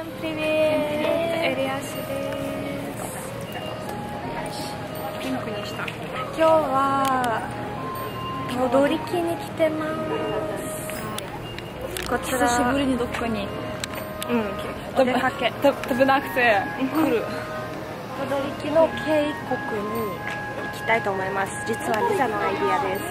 Всем привет!エリアスです。ピンクにした。今日は踊り木に来てます。こちら久しぶりにどっかにお出かけ食べなくて来る。 踊り木の渓谷に行きたいと思います。実はリザのアイディアです。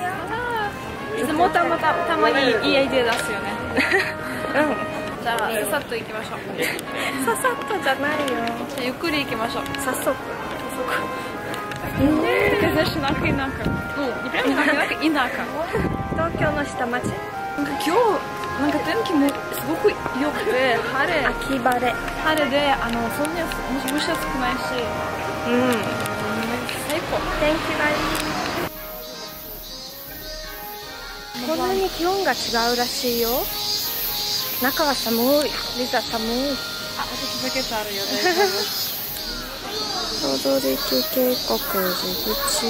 いつもたまにいいアイディア出すよね。じゃあささっと行きましょう。 ささっとじゃないよ。 じゃあゆっくり行きましょう。 早速。 Знаешь, нахуй инако. Ну, не прям инако, инако. 東京の下町。 今日天気もすごく良くて秋晴れ。 晴れでそんな蒸し暑くないし、最高。 天気がいい。こんなに気温が違うらしいよ。中は寒い。リザ寒い。 私ジャケットあるよ。 踊り木渓谷入り口。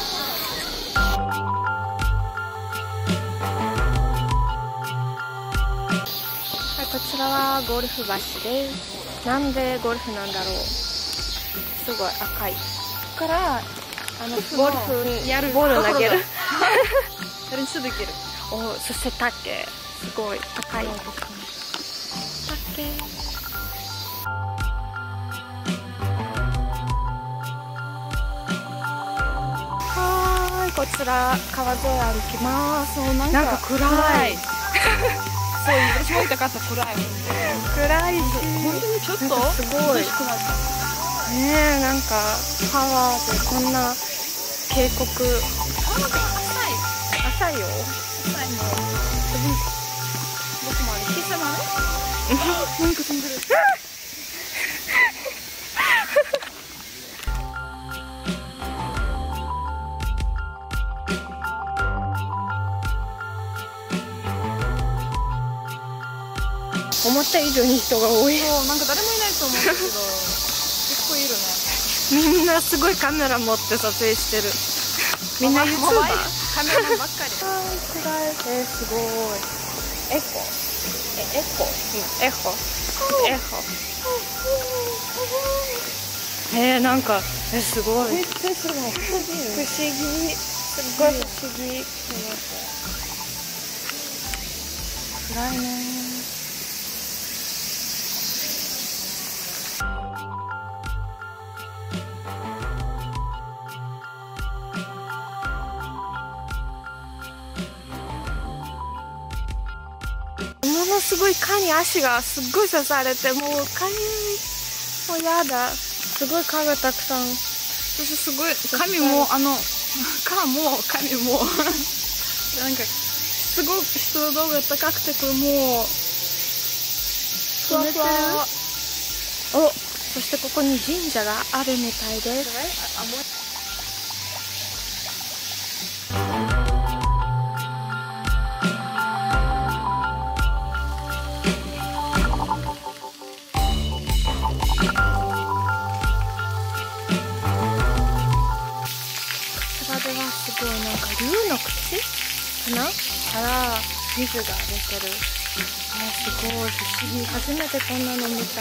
はい、こちらはゴルフ橋です。なんでゴルフなんだろう。すごい赤い。ここからゴルフやるボール投げる。 練習できる。 お、そして竹。すごい赤い竹。はい、こちら川沿い歩きます。なんか暗い。 そう、私も言いたかった。暗いし、 本当にちょっとすごいねえ、なんかパワーでこんな渓谷。浅いよ。 浅いもうどこまで小さなのなんか飛んでる。 思った以上に人が多い。 そう、なんか誰もいないと思うんだけど結構いるね。 みんなすごいカメラ持って撮影してる。みんな YouTuber。 カメラマンばっかり。 すごい。エコ。なんかすごい。不思議。すごい不思議。暗いね。ものすごい蚊に足がすっごい刺されて、もうかゆい。もうやだ。すごい蚊がたくさん。 私すごい髪も蚊も髪もなんかすごく湿度が高くて、これもうふわふわ。お、そしてここに神社があるみたいです。すごいなんか竜の口かなから水が出てる。すごい不思議。初めてこんなの見た。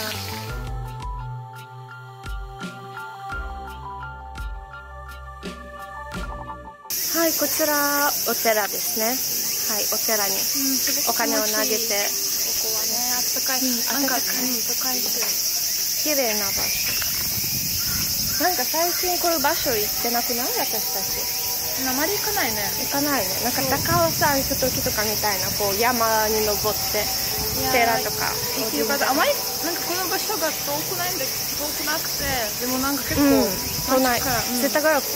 はい、こちらお寺ですね。はい、お寺にお金を投げて。 ここはね、あったかい。 なんか高いし綺麗な場所。なんか最近こういう場所行ってなくない？私たち。 あまり行かないね。 なんか高尾山行く時とかみたいな、こう山に登って寺とか。 あまりなんかこの場所が遠くなくて、でもなんか結構都内。世田谷区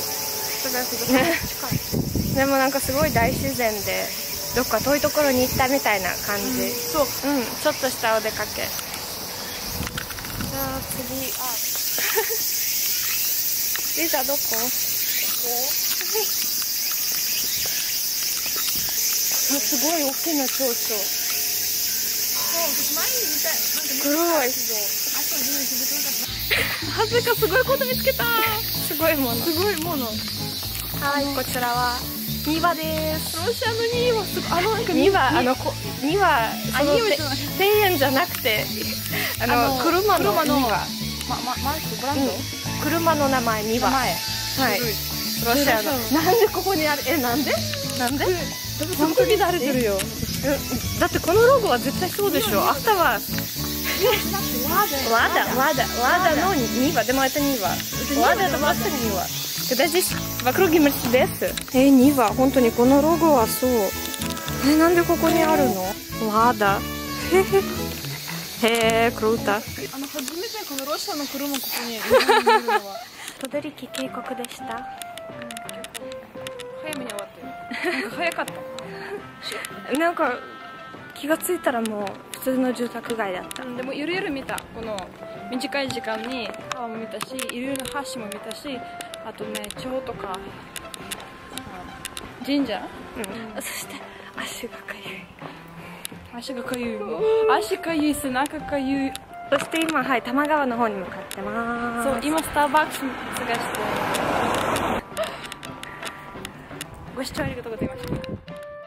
近い。でもなんかすごい大自然でどっか遠いところに行ったみたいな感じ。 そう、 ちょっとしたお出かけ。じゃあ次。リザどこ？すごい大きな蝶々。黒い。 はずかすごいこと見つけた。 すごいもの。 はい、 こちらは庭です。 ロシアの庭すごい。なんか庭、庭、 庭じゃなくて庭園じゃなくて、車の庭。 マークブランド？ 車の名前、庭。はい。ロシアの。なんでここにある？なんで？ 本当に慣れてるよ。 だってこのロゴは絶対そうでしょ。あったは。ЛадаのНива, это Нива. Лада это просто Нива. Когда здесь в округе Мерседесы. Нива, 本当にこのロゴはそう。なんでここにあるの？Лада. へえ、круто. 初めてこのロシアの車ここに見るのは。 トドリキ渓谷でした。 早めに終わってる。なんか早かった。 なんか気がついたらもう普通の住宅街だった。 でもゆるゆる見た。この短い時間に川も見たし、ゆるゆるの橋も見たし、あとね、町とか神社、 そして足がかゆい。 足がかゆい。足かゆい、背中かゆい。 そして今、はい、多摩川の方に向かってます。 そう、今スターバックス探して。ご視聴ありがとうございました。